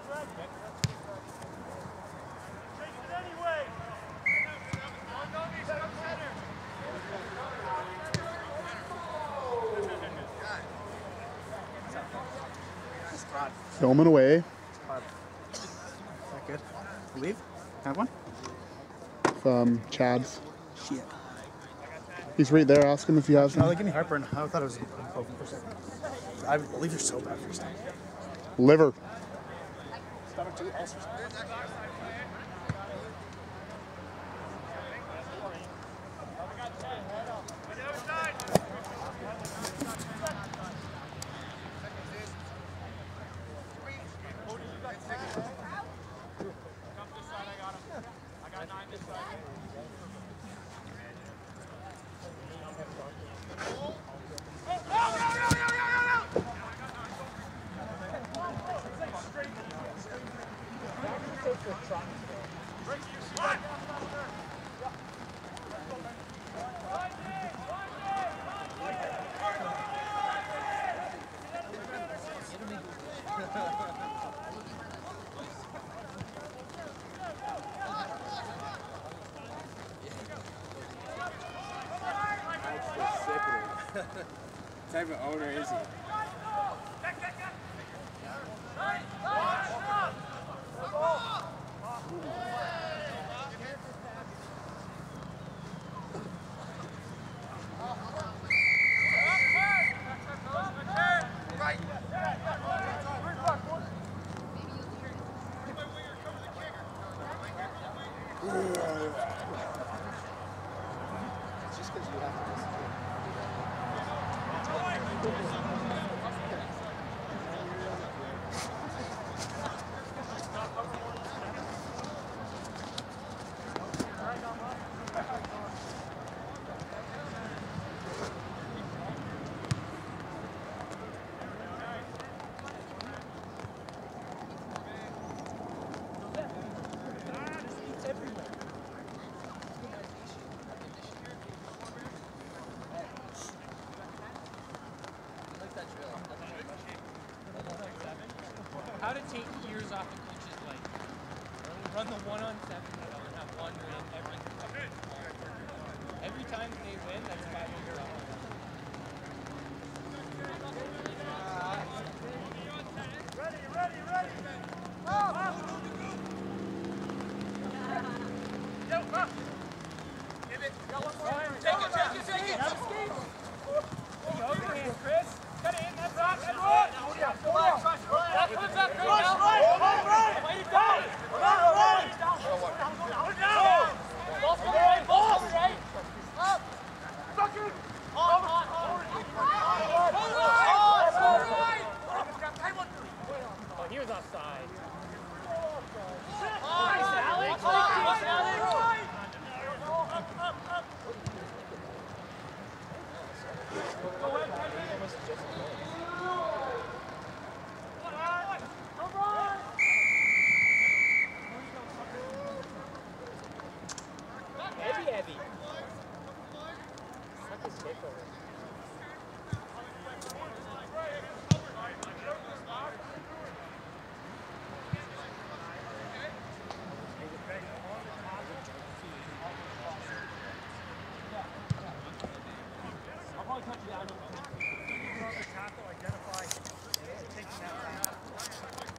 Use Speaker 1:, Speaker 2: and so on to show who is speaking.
Speaker 1: Filming away.
Speaker 2: Is that good? Leave? Have one?
Speaker 1: Chad's.
Speaker 2: Shit.
Speaker 1: He's right there. Ask him if he has
Speaker 2: No,
Speaker 1: one.
Speaker 2: they give me heartburn. I thought it was open for a second. I believe they're so bad for your stomach.
Speaker 1: Liver.
Speaker 2: Stomach too, ulcers.
Speaker 3: What type of owner is he?
Speaker 2: It's just because you have to listen to it.
Speaker 4: How to take years off a coach's life. Run the 1-on-7 and have one win every time they win, that's 5 years off.